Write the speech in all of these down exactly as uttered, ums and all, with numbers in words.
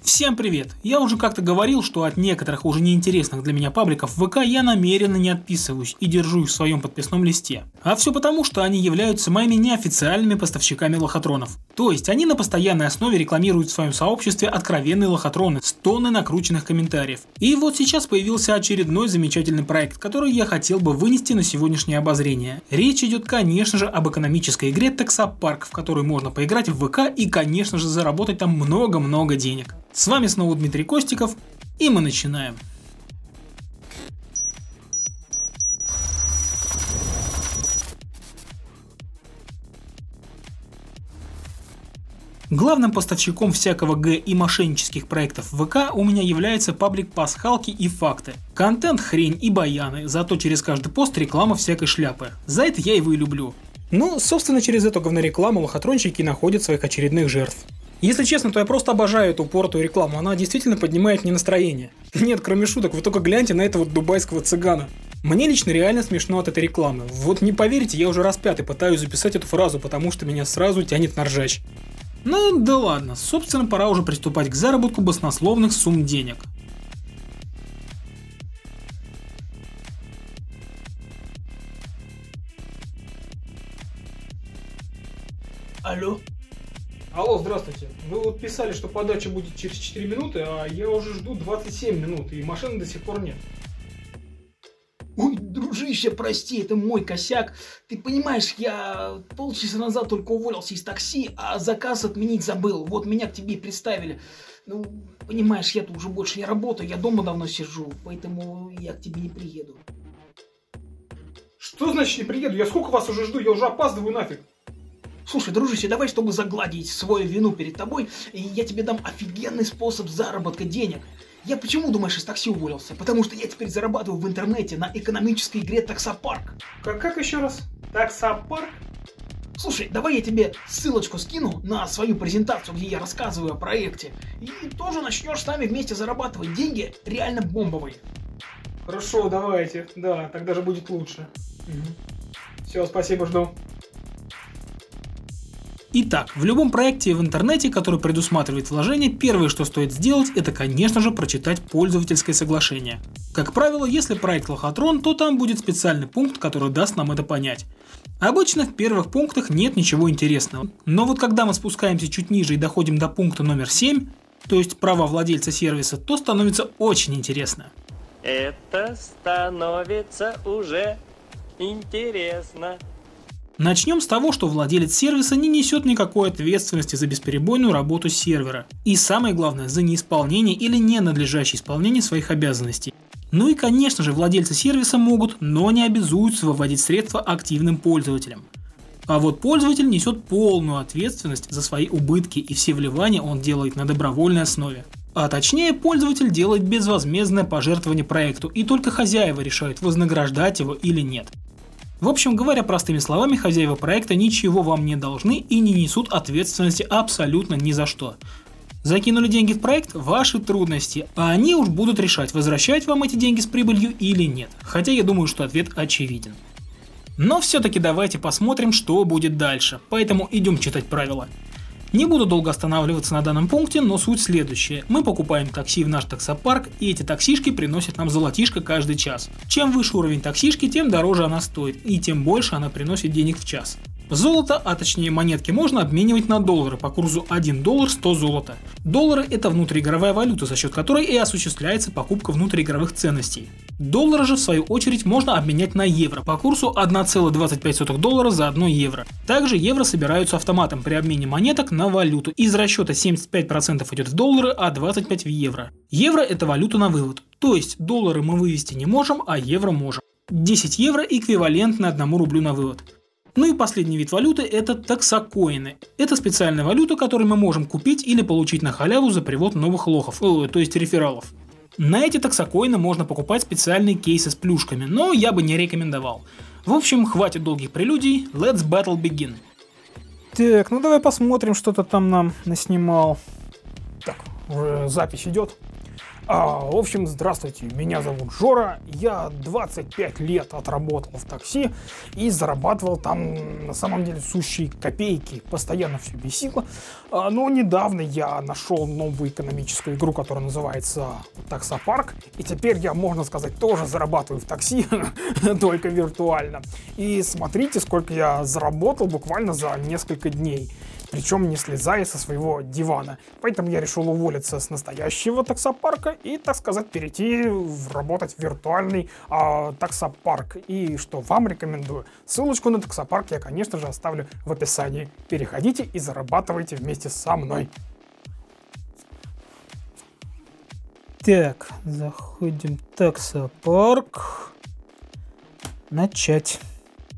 Всем привет! Я уже как-то говорил, что от некоторых уже неинтересных для меня пабликов ВК я намеренно не отписываюсь и держу их в своем подписном листе. А все потому, что они являются моими неофициальными поставщиками лохотронов. То есть они на постоянной основе рекламируют в своем сообществе откровенные лохотроны с тонной накрученных комментариев. И вот сейчас появился очередной замечательный проект, который я хотел бы вынести на сегодняшнее обозрение. Речь идет, конечно же, об экономической игре Таксопарк, в которой можно поиграть в ВК и, конечно же, заработать там много-много денег. С вами снова Дмитрий Костиков, и мы начинаем. Главным поставщиком всякого г и мошеннических проектов ВК у меня является паблик «Пасхалки и факты». Контент хрень и баяны, зато через каждый пост реклама всякой шляпы. За это я его и люблю. Ну, собственно, через эту говнорекламу лохотронщики находят своих очередных жертв. Если честно, то я просто обожаю эту упоротую рекламу, она действительно поднимает мне настроение. Нет, кроме шуток, вы только гляньте на этого дубайского цыгана. Мне лично реально смешно от этой рекламы. Вот не поверите, я уже раз пятый пытаюсь записать эту фразу, потому что меня сразу тянет на ржач. Ну да ладно, собственно, пора уже приступать к заработку баснословных сумм денег. Алло? Алло, здравствуйте. Вы вот писали, что подача будет через четыре минуты, а я уже жду двадцать семь минут, и машины до сих пор нет. Ой, дружище, прости, это мой косяк. Ты понимаешь, я полчаса назад только уволился из такси, а заказ отменить забыл. Вот меня к тебе представили. Ну, понимаешь, я тут уже больше не работаю, я дома давно сижу, поэтому я к тебе не приеду. Что значит не приеду? Я сколько вас уже жду? Я уже опаздываю нафиг. Слушай, дружище, давай, чтобы загладить свою вину перед тобой, я тебе дам офигенный способ заработка денег. Я почему, думаешь, из такси уволился? Потому что я теперь зарабатываю в интернете на экономической игре Таксопарк. Как, как еще раз? Таксопарк? Слушай, давай я тебе ссылочку скину на свою презентацию, где я рассказываю о проекте. И тоже начнешь с нами вместе зарабатывать деньги реально бомбовые. Хорошо, давайте. Да, так даже будет лучше. Угу. Все, спасибо, жду. Итак, в любом проекте в интернете, который предусматривает вложение, первое, что стоит сделать, это, конечно же, прочитать пользовательское соглашение. Как правило, если проект лохотрон, то там будет специальный пункт, который даст нам это понять. Обычно в первых пунктах нет ничего интересного. Но вот когда мы спускаемся чуть ниже и доходим до пункта номер семь, то есть права владельца сервиса, то становится очень интересно. Это становится уже интересно. Начнем с того, что владелец сервиса не несет никакой ответственности за бесперебойную работу сервера. И самое главное, за неисполнение или ненадлежащее исполнение своих обязанностей. Ну и конечно же, владельцы сервиса могут, но не обязуются выводить средства активным пользователям. А вот пользователь несет полную ответственность за свои убытки, и все вливания он делает на добровольной основе. А точнее, пользователь делает безвозмездное пожертвование проекту, и только хозяева решают, вознаграждать его или нет. В общем, говоря простыми словами, хозяева проекта ничего вам не должны и не несут ответственности абсолютно ни за что. Закинули деньги в проект – ваши трудности, а они уж будут решать, возвращать вам эти деньги с прибылью или нет. Хотя я думаю, что ответ очевиден. Но все-таки давайте посмотрим, что будет дальше, поэтому идем читать правила. Не буду долго останавливаться на данном пункте, но суть следующая. Мы покупаем такси в наш таксопарк, и эти таксишки приносят нам золотишко каждый час. Чем выше уровень таксишки, тем дороже она стоит, и тем больше она приносит денег в час. Золото, а точнее монетки, можно обменивать на доллары по курсу один доллар сто золота. Доллары – это внутриигровая валюта, за счет которой и осуществляется покупка внутриигровых ценностей. Доллары же, в свою очередь, можно обменять на евро по курсу одна целая двадцать пять сотых доллара за одно евро. Также евро собираются автоматом при обмене монеток на валюту. Из расчета семьдесят пять процентов идет в доллары, а двадцать пять процентов в евро. Евро – это валюта на вывод. То есть доллары мы вывести не можем, а евро можем. десять евро эквивалентно одному рублю на вывод. Ну и последний вид валюты – это таксокоины. Это специальная валюта, которую мы можем купить или получить на халяву за привод новых лохов, о, то есть рефералов. На эти таксокоины можно покупать специальные кейсы с плюшками, но я бы не рекомендовал. В общем, хватит долгих прелюдий, let's battle begin. Так, ну давай посмотрим, что ты там нам наснимал. Так, уже запись идет. А, в общем, здравствуйте, меня зовут Жора, я двадцать пять лет отработал в такси и зарабатывал там на самом деле сущие копейки, постоянно все бесило. А, но недавно я нашел новую экономическую игру, которая называется Таксопарк, и теперь я, можно сказать, тоже зарабатываю в такси, только виртуально. И смотрите, сколько я заработал буквально за несколько дней. Причем не слезая со своего дивана. Поэтому я решил уволиться с настоящего таксопарка и, так сказать, перейти в работать в виртуальный а, таксопарк. И что вам рекомендую? Ссылочку на таксопарк я, конечно же, оставлю в описании. Переходите и зарабатывайте вместе со мной. Так, заходим в таксопарк. Начать.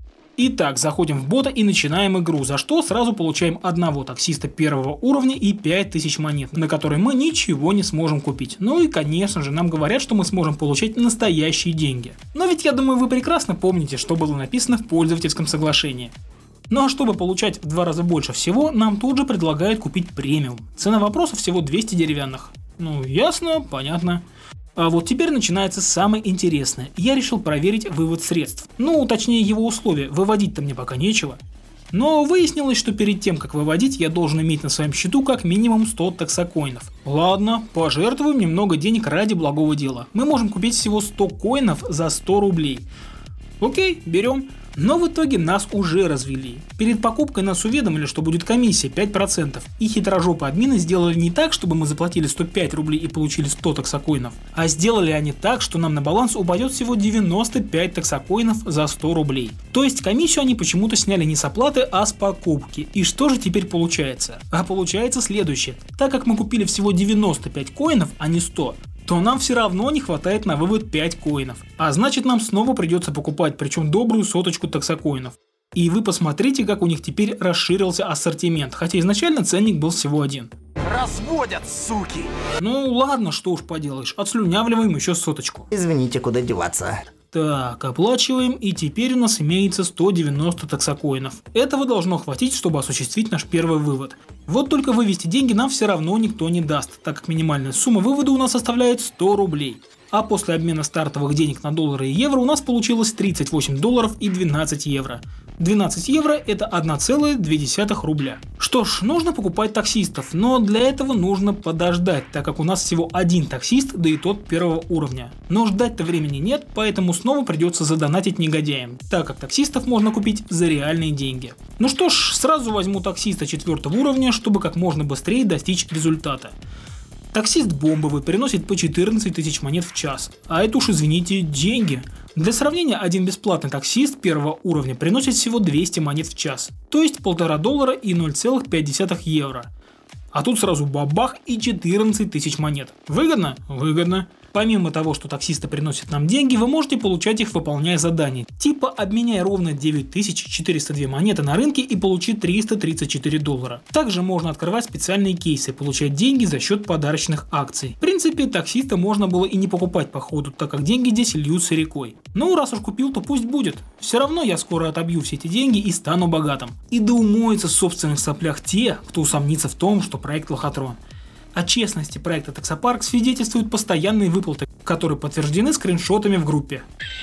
Итак, заходим в бота и начинаем игру, за что сразу получаем одного таксиста первого уровня и пять тысяч монет, на которые мы ничего не сможем купить. Ну и конечно же нам говорят, что мы сможем получать настоящие деньги. Но ведь я думаю, вы прекрасно помните, что было написано в пользовательском соглашении. Ну а чтобы получать в два раза больше всего, нам тут же предлагают купить премиум. Цена вопроса всего двести деревянных. Ну ясно, понятно. А вот теперь начинается самое интересное. Я решил проверить вывод средств. Ну, точнее его условия. Выводить-то мне пока нечего. Но выяснилось, что перед тем, как выводить, я должен иметь на своем счету как минимум сто таксокоинов. Ладно, пожертвуем немного денег ради благого дела. Мы можем купить всего сто коинов за сто рублей. Окей, берем. Но в итоге нас уже развели. Перед покупкой нас уведомили, что будет комиссия пять процентов. И хитрожопые админы сделали не так, чтобы мы заплатили сто пять рублей и получили сто таксокоинов. А сделали они так, что нам на баланс упадет всего девяносто пять таксокоинов за сто рублей. То есть комиссию они почему-то сняли не с оплаты, а с покупки. И что же теперь получается? А получается следующее. Так как мы купили всего девяносто пять коинов, а не сто, то нам все равно не хватает на вывод пять коинов. А значит нам снова придется покупать, причем добрую соточку таксокоинов. И вы посмотрите, как у них теперь расширился ассортимент, хотя изначально ценник был всего один. Разводят, суки! Ну ладно, что уж поделаешь, отслюнявливаем еще соточку. Извините, куда деваться? Так, оплачиваем, и теперь у нас имеется сто девяносто таксокоинов. Этого должно хватить, чтобы осуществить наш первый вывод. Вот только вывести деньги нам все равно никто не даст, так как минимальная сумма вывода у нас составляет сто рублей. А после обмена стартовых денег на доллары и евро у нас получилось тридцать восемь долларов и двенадцать евро. двенадцать евро это одна целая две десятых рубля. Что ж, нужно покупать таксистов, но для этого нужно подождать, так как у нас всего один таксист, да и тот первого уровня. Но ждать-то времени нет, поэтому снова придется задонатить негодяям, так как таксистов можно купить за реальные деньги. Ну что ж, сразу возьму таксиста четвертого уровня, чтобы как можно быстрее достичь результата. Таксист бомбовый приносит по четырнадцать тысяч монет в час, а это уж, извините, деньги. Для сравнения, один бесплатный таксист первого уровня приносит всего двести монет в час, то есть полтора доллара и ноль целых пять десятых евро. А тут сразу бабах и четырнадцать тысяч монет. Выгодно? Выгодно. Помимо того, что таксисты приносят нам деньги, вы можете получать их, выполняя задания. Типа обменяй ровно девять тысяч четыреста две монеты на рынке и получи триста тридцать четыре доллара. Также можно открывать специальные кейсы, получать деньги за счет подарочных акций. В принципе, таксиста можно было и не покупать по ходу, так как деньги здесь льются рекой. Ну, раз уж купил, то пусть будет. Все равно я скоро отобью все эти деньги и стану богатым. И да умоются в собственных соплях те, кто усомнится в том, что проект Лохотрон. О честности проекта Таксопарк свидетельствуют постоянные выплаты, которые подтверждены скриншотами в группе.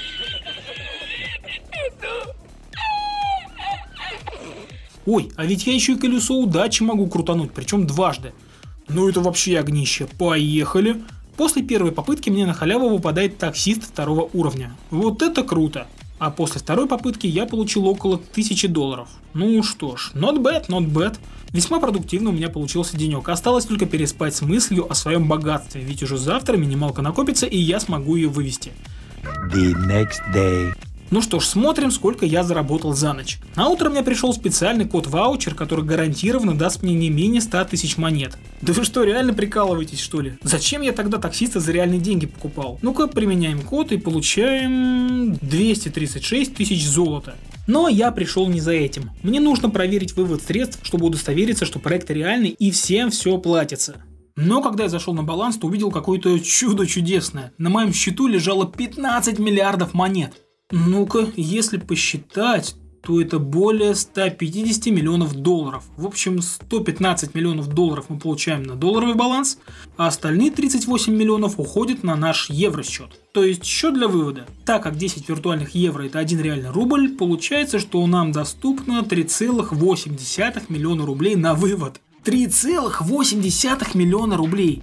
Ой, а ведь я еще и колесо удачи могу крутануть, причем дважды. Ну это вообще огнище. Поехали. После первой попытки мне на халяву выпадает таксист второго уровня. Вот это круто. А после второй попытки я получил около тысячи долларов. Ну что ж, not bad, not bad. Весьма продуктивно у меня получился денек. Осталось только переспать с мыслью о своем богатстве, ведь уже завтра минималка накопится и я смогу ее вывести. The next day. Ну что ж, смотрим, сколько я заработал за ночь. На утро мне пришел специальный код-ваучер, который гарантированно даст мне не менее ста тысяч монет. Да вы что, реально прикалываетесь, что ли? Зачем я тогда таксиста за реальные деньги покупал? Ну-ка, применяем код и получаем двести тридцать шесть тысяч золота. Но я пришел не за этим. Мне нужно проверить вывод средств, чтобы удостовериться, что проект реальный и всем все платится. Но когда я зашел на баланс, то увидел какое-то чудо чудесное. На моем счету лежало пятнадцать миллиардов монет. Ну-ка, если посчитать, то это более ста пятидесяти миллионов долларов. В общем, сто пятнадцать миллионов долларов мы получаем на долларовый баланс, а остальные тридцать восемь миллионов уходят на наш евросчет. То есть счет для вывода. Так как десять виртуальных евро это один реальный рубль, получается, что нам доступно три целых восемь десятых миллиона рублей на вывод. три целых восемь десятых миллиона рублей.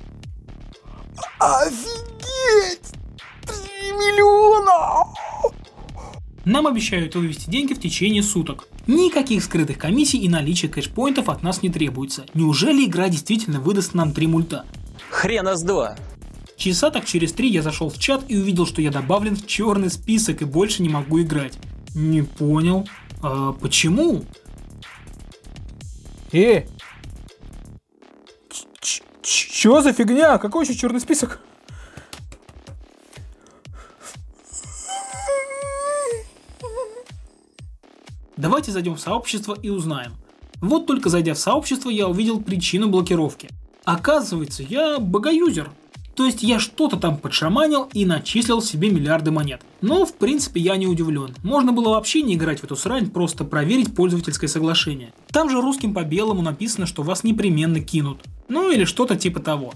Офигеть! три миллиона! Нам обещают вывести деньги в течение суток. Никаких скрытых комиссий и наличия кэшпоинтов от нас не требуется. Неужели игра действительно выдаст нам три мульта? Хрена с два. Часа так через три я зашел в чат и увидел, что я добавлен в черный список и больше не могу играть. Не понял. А почему? Э! Чё за фигня? Какой еще черный список? Давайте зайдем в сообщество и узнаем. Вот только зайдя в сообщество, я увидел причину блокировки. Оказывается, я богоюзер. То есть я что-то там подшаманил и начислил себе миллиарды монет. Но в принципе я не удивлен. Можно было вообще не играть в эту срань, просто проверить пользовательское соглашение. Там же русским по белому написано, что вас непременно кинут. Ну или что-то типа того.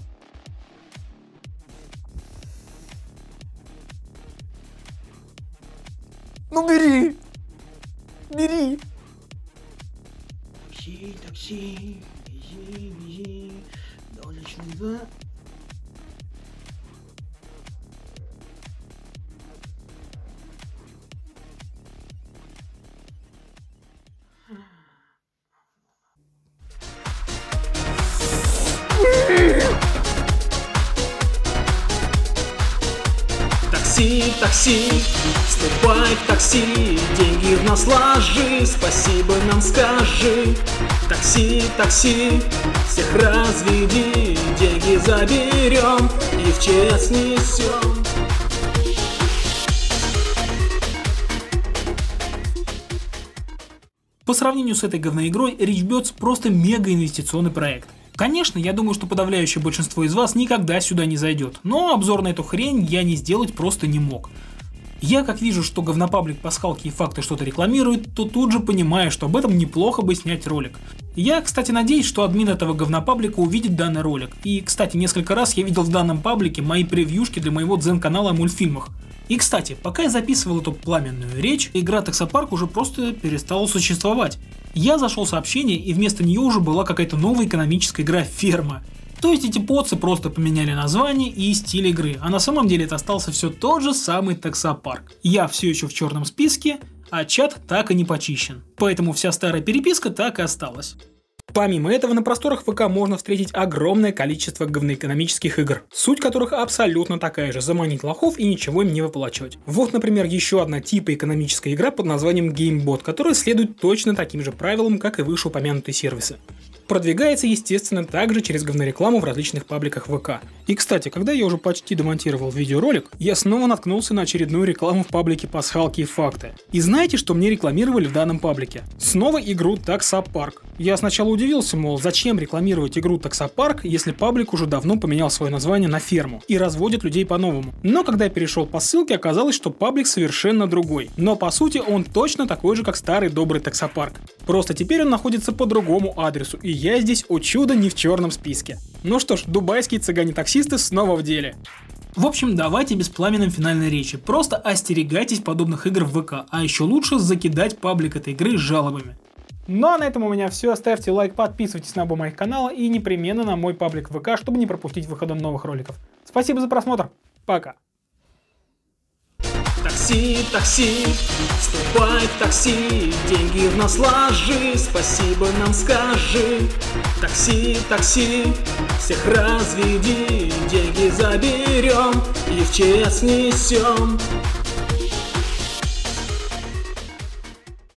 Ну бери! Бери! Такси, такси, вези, вези, долечный два. Такси, такси, вступай в такси, деньги в нас ложи, спасибо нам скажи. Такси, такси, всех разведи, деньги заберем и в ЧС несем. По сравнению с этой говноигрой, RichBirds просто мега инвестиционный проект. Конечно, я думаю, что подавляющее большинство из вас никогда сюда не зайдет, но обзор на эту хрень я не сделать просто не мог. Я как вижу, что говнопаблик Пасхалки и Факты что-то рекламирует, то тут же понимаю, что об этом неплохо бы снять ролик. Я, кстати, надеюсь, что админ этого говнопаблика увидит данный ролик. И, кстати, несколько раз я видел в данном паблике мои превьюшки для моего дзен-канала о мультфильмах. И, кстати, пока я записывал эту пламенную речь, игра Таксопарк уже просто перестала существовать. Я зашел в сообщение, и вместо нее уже была какая-то новая экономическая игра «Ферма». То есть эти поцы просто поменяли название и стиль игры, а на самом деле это остался все тот же самый Таксопарк. Я все еще в черном списке, а чат так и не почищен. Поэтому вся старая переписка так и осталась. Помимо этого, на просторах ВК можно встретить огромное количество говноэкономических игр, суть которых абсолютно такая же – заманить лохов и ничего им не выплачивать. Вот, например, еще одна типа экономическая игра под названием GameBot, которая следует точно таким же правилам, как и вышеупомянутые сервисы. Продвигается, естественно, также через говнорекламу в различных пабликах ВК. И, кстати, когда я уже почти демонтировал видеоролик, я снова наткнулся на очередную рекламу в паблике Пасхалки и Факты. И знаете, что мне рекламировали в данном паблике? Снова игру Таксопарк. Я сначала удивился, мол, зачем рекламировать игру Таксопарк, если паблик уже давно поменял свое название на Ферму и разводит людей по-новому. Но когда я перешел по ссылке, оказалось, что паблик совершенно другой. Но по сути он точно такой же, как старый добрый Таксопарк. Просто теперь он находится по другому адресу, и я здесь, о чудо, не в черном списке. Ну что ж, дубайские цыгане-таксисты снова в деле. В общем, давайте без пламенной финальной речи, просто остерегайтесь подобных игр в ВК, а еще лучше закидать паблик этой игры жалобами. Ну а на этом у меня все. Ставьте лайк, подписывайтесь на оба моих канала и непременно на мой паблик ВК, чтобы не пропустить выхода новых роликов. Спасибо за просмотр. Пока. Такси, такси, вступай в такси, деньги в нас ложи, спасибо нам скажи. Такси, такси, всех разведи, деньги заберем и в ЧС несем.